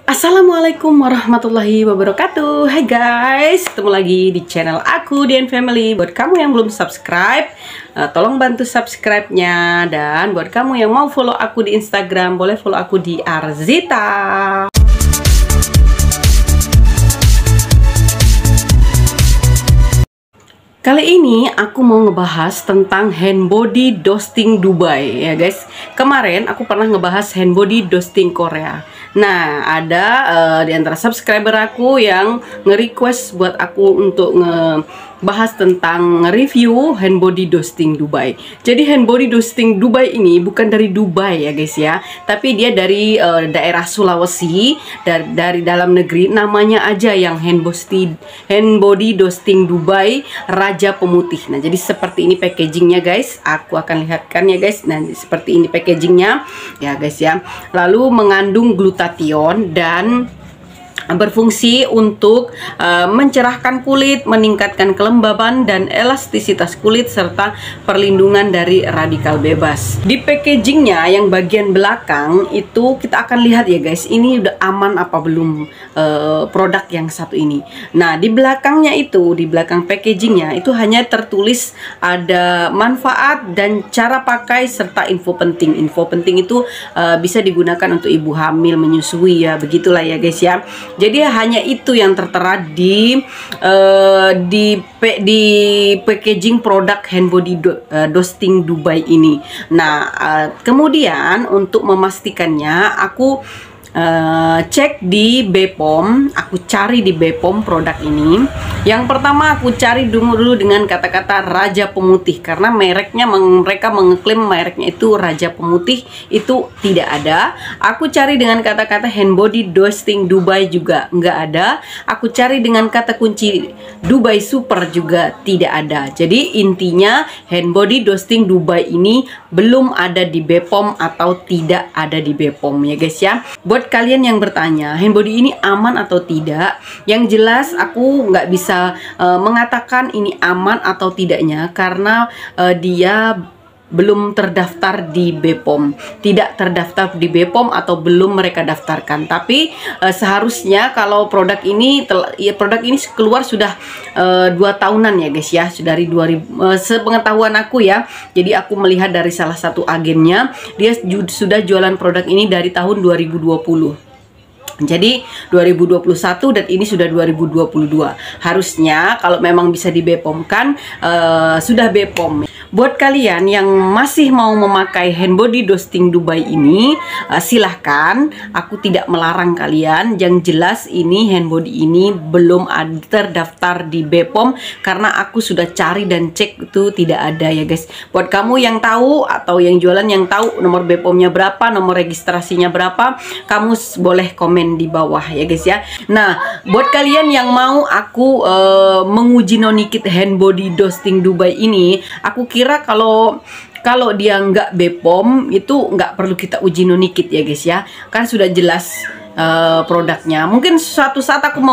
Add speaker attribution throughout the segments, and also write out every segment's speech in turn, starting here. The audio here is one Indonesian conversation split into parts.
Speaker 1: Assalamualaikum warahmatullahi wabarakatuh. Hai guys, ketemu lagi di channel aku, Dian Family. Buat kamu yang belum subscribe, tolong bantu subscribe-nya. Dan buat kamu yang mau follow aku di Instagram, boleh follow aku di Arzita. Kali ini aku mau ngebahas tentang hand body dusting Dubai ya guys. Kemarin aku pernah ngebahas hand body dusting Korea. Nah, ada di antara subscriber aku yang nge-request buat aku untuk ngebahas tentang review hand body dusting Dubai. Jadi hand body dusting Dubai ini bukan dari Dubai ya guys ya, tapi dia dari daerah Sulawesi, dari dalam negeri. Namanya aja yang hand body dusting Dubai Raja Pemutih. Nah, jadi seperti ini packagingnya guys. Aku akan lihatkan ya guys. Nah, seperti ini packagingnya ya guys ya. Lalu mengandung glutathione dan berfungsi untuk mencerahkan kulit, meningkatkan kelembaban dan elastisitas kulit, serta perlindungan dari radikal bebas. Di packagingnya yang bagian belakang itu kita akan lihat ya guys, ini udah aman apa belum produk yang satu ini. Nah, di belakangnya itu, di belakang packagingnya itu hanya tertulis ada manfaat dan cara pakai serta info penting. Info penting itu bisa digunakan untuk ibu hamil, menyusui ya, begitulah ya guys ya. Jadi hanya itu yang tertera di packaging produk hand body dusting Dubai ini. Nah, kemudian untuk memastikannya aku cek di BPOM, aku cari di BPOM produk ini. Yang pertama aku cari dulu dengan kata-kata Raja Pemutih, karena mereknya mereka mengklaim mereknya itu Raja Pemutih, itu tidak ada. Aku cari dengan kata-kata hand body dusting Dubai juga nggak ada. Aku cari dengan kata kunci Dubai Super juga tidak ada. Jadi intinya hand body dusting Dubai ini belum ada di BPOM atau tidak ada di BPOM ya guys ya. Buat kalian yang bertanya hand body ini aman atau tidak, yang jelas aku nggak bisa mengatakan ini aman atau tidaknya karena dia belum terdaftar di BPOM, tidak terdaftar di BPOM atau belum mereka daftarkan. Tapi seharusnya kalau produk ini keluar sudah 2 tahunan ya guys ya, dari 2000 sepengetahuan aku ya. Jadi aku melihat dari salah satu agennya, dia sudah jualan produk ini dari tahun 2020. Jadi 2021 dan ini sudah 2022. Harusnya kalau memang bisa di BPOM kan sudah BPOM. Buat kalian yang masih mau memakai hand body dusting Dubai ini, silahkan, aku tidak melarang kalian. Yang jelas ini hand body ini belum terdaftar di BPOM karena aku sudah cari dan cek itu tidak ada ya guys. Buat kamu yang tahu atau yang jualan yang tahu nomor BPOM-nya berapa, nomor registrasinya berapa, kamu boleh komen di bawah ya guys ya. Nah, buat kalian yang mau aku menguji nonikit hand body dusting Dubai ini, aku kira kalau dia nggak BPOM itu nggak perlu kita uji nonikit ya guys ya, kan sudah jelas produknya. Mungkin suatu saat aku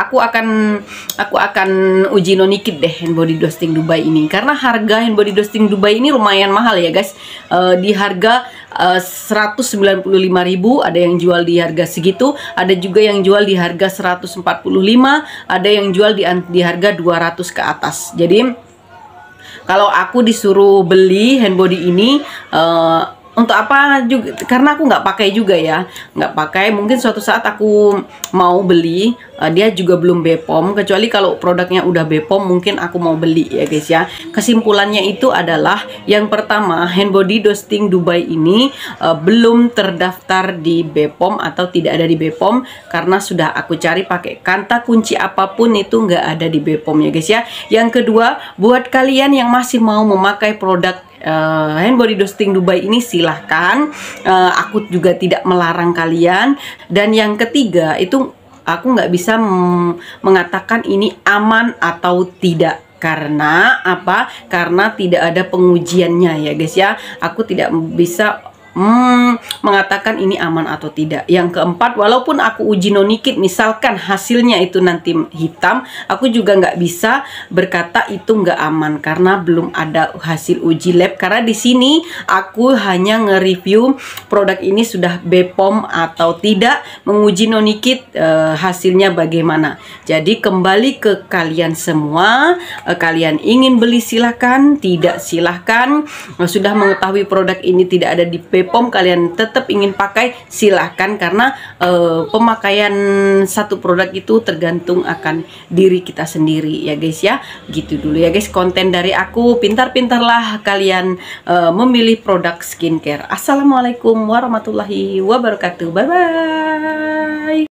Speaker 1: akan uji nonikit deh hand body dusting Dubai ini, karena harga hand body dusting Dubai ini lumayan mahal ya guys. Di harga 195.000, ada yang jual di harga segitu, ada juga yang jual di harga 145, ada yang jual di harga 200 ke atas. Jadi kalau aku disuruh beli hand body ini, untuk apa juga, karena aku nggak pakai juga ya, nggak pakai. Mungkin suatu saat aku mau beli, dia juga belum BPOM. Kecuali kalau produknya udah BPOM, mungkin aku mau beli ya guys ya. Kesimpulannya itu adalah yang pertama, hand body dusting Dubai ini belum terdaftar di BPOM atau tidak ada di BPOM, karena sudah aku cari pakai kata kunci apapun itu nggak ada di BPOM ya guys ya. Yang kedua, buat kalian yang masih mau memakai produk hand body dusting Dubai ini, silahkan, aku juga tidak melarang kalian. Dan yang ketiga itu aku nggak bisa mengatakan ini aman atau tidak. Karena apa? Karena tidak ada pengujiannya ya guys ya. Aku tidak bisa mengatakan ini aman atau tidak. Yang keempat, walaupun aku uji nonikit, misalkan hasilnya itu nanti hitam, aku juga nggak bisa berkata itu nggak aman karena belum ada hasil uji lab. Karena di sini aku hanya nge-review produk ini sudah BPOM atau tidak, menguji nonikit hasilnya bagaimana. Jadi kembali ke kalian semua, kalian ingin beli silahkan, tidak silahkan. Sudah mengetahui produk ini tidak ada di BPOM, kalian tetap ingin pakai silahkan, karena pemakaian satu produk itu tergantung akan diri kita sendiri ya guys ya. Gitu dulu ya guys konten dari aku. Pintar-pintarlah kalian memilih produk skincare. Assalamualaikum warahmatullahi wabarakatuh. Bye bye.